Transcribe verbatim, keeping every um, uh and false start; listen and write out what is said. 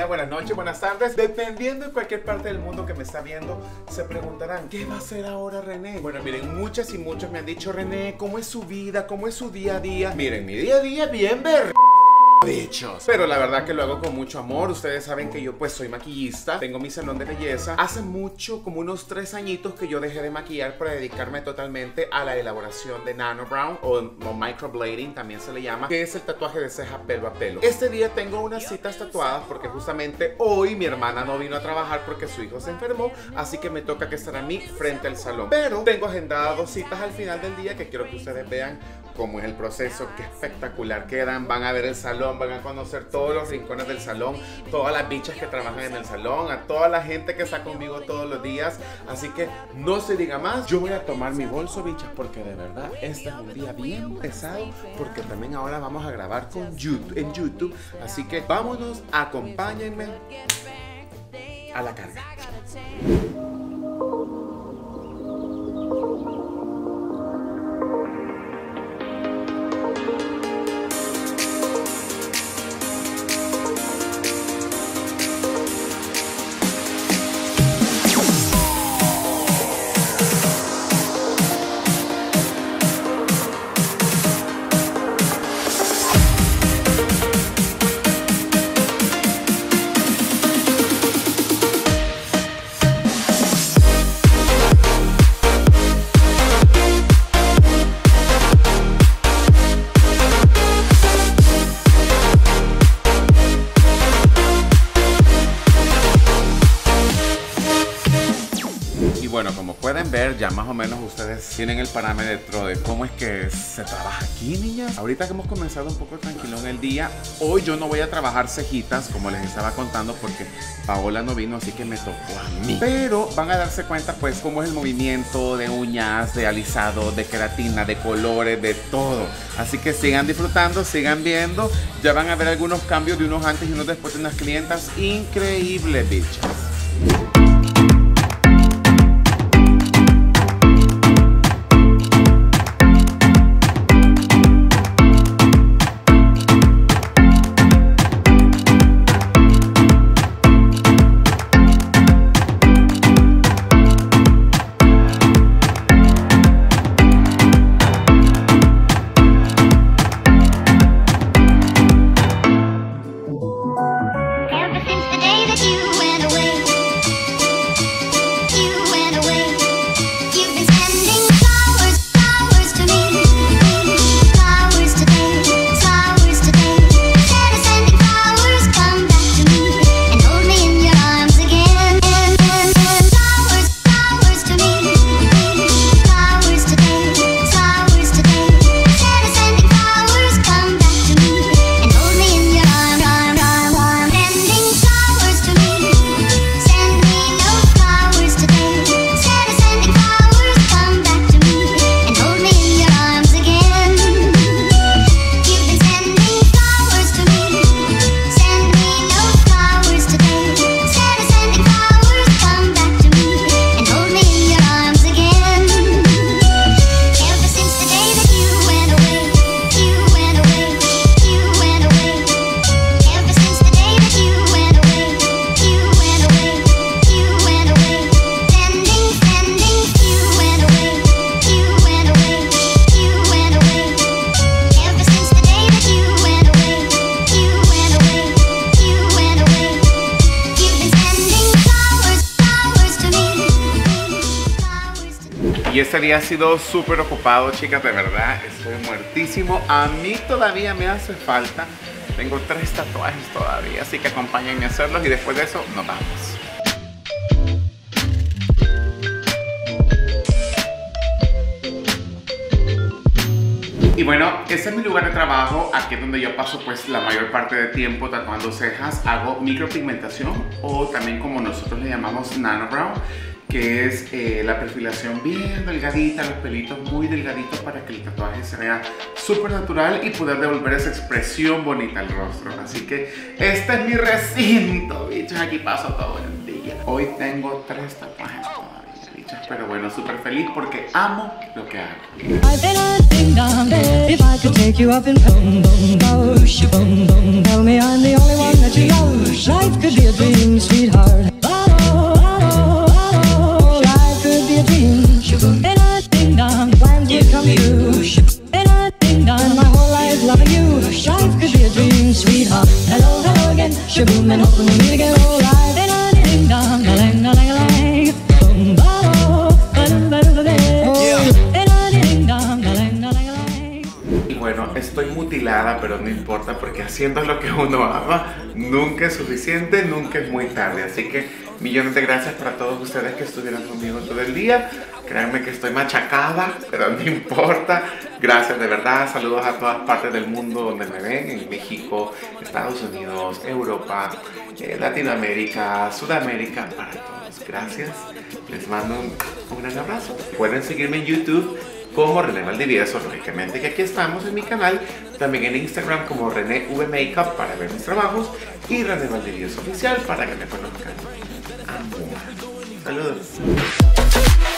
días, buenas noches, buenas tardes. Dependiendo de cualquier parte del mundo que me está viendo, se preguntarán, ¿qué va a hacer ahora René? Bueno, miren, muchas y muchos me han dicho, René, ¿cómo es su vida? ¿Cómo es su día a día? Miren, mi día a día bien ver... bichos. Pero la verdad que lo hago con mucho amor. Ustedes saben que yo pues soy maquillista, tengo mi salón de belleza. Hace mucho, como unos tres añitos que yo dejé de maquillar para dedicarme totalmente a la elaboración de nano brown o, o microblading, también se le llama, que es el tatuaje de ceja pelo a pelo. Este día tengo unas citas tatuadas porque justamente hoy mi hermana no vino a trabajar porque su hijo se enfermó, así que me toca que estar a mí frente al salón. Pero tengo agendadas dos citas al final del día que quiero que ustedes vean cómo es el proceso, qué espectacular quedan. Van a ver el salón, van a conocer todos los rincones del salón, todas las bichas que trabajan en el salón, a toda la gente que está conmigo todos los días. Así que no se diga más, yo voy a tomar mi bolso, bichas, porque de verdad este es un día bien pesado, porque también ahora vamos a grabar con YouTube, en YouTube. Así que vámonos, acompáñenme a la carga. Bueno, como pueden ver, ya más o menos ustedes tienen el parámetro de cómo es que se trabaja aquí, niñas. Ahorita que hemos comenzado un poco tranquilo en el día, hoy yo no voy a trabajar cejitas, como les estaba contando, porque Paola no vino, así que me tocó a mí. Pero van a darse cuenta, pues, cómo es el movimiento de uñas, de alisado, de queratina, de colores, de todo. Así que sigan disfrutando, sigan viendo. Ya van a ver algunos cambios de unos antes y unos después de unas clientas increíbles, bichas. Y este día ha sido súper ocupado, chicas, de verdad, estoy muertísimo. A mí todavía me hace falta. Tengo tres tatuajes todavía, así que acompáñenme a hacerlos y después de eso nos vamos. Y bueno, ese es mi lugar de trabajo, aquí es donde yo paso pues la mayor parte del tiempo tatuando cejas. Hago micropigmentación o también como nosotros le llamamos nano brown, que es eh, la perfilación bien delgadita, los pelitos muy delgaditos para que el tatuaje se vea súper natural y poder devolver esa expresión bonita al rostro. Así que este es mi recinto, bichos, aquí paso todo el día. Hoy tengo tres tatuajes todavía, bichos. muchas, pero bueno, súper feliz porque amo lo que hago. Y bueno, estoy mutilada, pero no importa porque haciendo lo que uno ama nunca es suficiente, nunca es muy tarde. Así que millones de gracias para todos ustedes que estuvieron conmigo todo el día. Créanme que estoy machacada, pero no importa. Gracias de verdad. Saludos a todas partes del mundo donde me ven, en México, Estados Unidos, Europa, eh, Latinoamérica, Sudamérica, para todos. Gracias. Les mando un, un gran abrazo. Pueden seguirme en YouTube como René Valdivieso, lógicamente que aquí estamos en mi canal, también en Instagram como René V Makeup para ver mis trabajos y René Valdivieso Oficial para que me conozcan. Amo. Saludos.